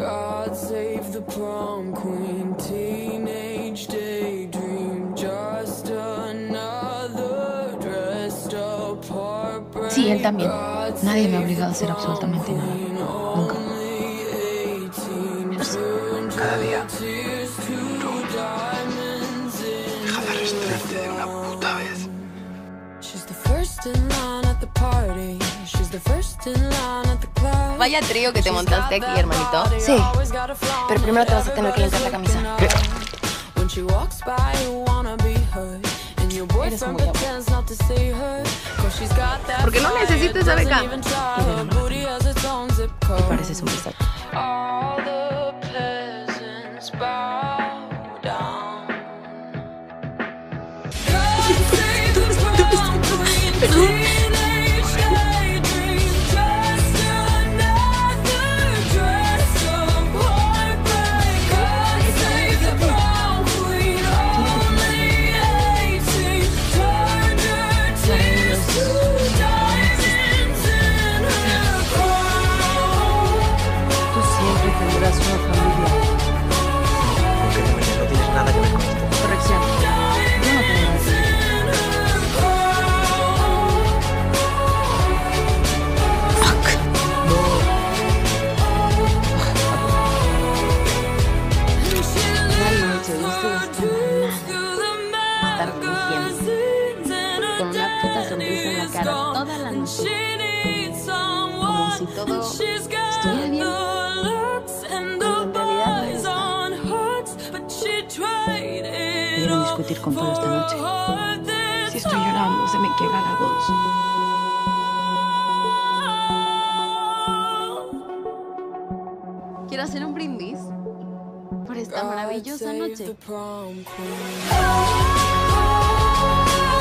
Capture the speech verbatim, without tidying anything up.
God save the prom queen, teenage daydream, just another dressed up heartbreak. Sí, él también. Nadie me ha obligado a hacer absolutamente nada. Nunca. Yo sé. Cada día. Tú. Deja de arrastrarte de una puta vez. Vaya trío que te montaste aquí, hermanito. Sí, pero primero te vas a tener que limpiar la camisa. ¿Qué? Eres muy guapo. ¿Por qué no necesito esa beca? Y pareces un desastre. Tendrás una familia. Aunque te metes, no tienes nada que ver con esto. Corrección. Yo no tengo nada. Fuck. No. Una noche estuve Estar mintiendo. Con una puta sonrisa en la cara toda la noche. Como si todo estuviera bien. Quiero discutir con Pablo esta noche. Si estoy llorando, se me quiebra la voz. Quiero hacer un brindis por esta maravillosa noche.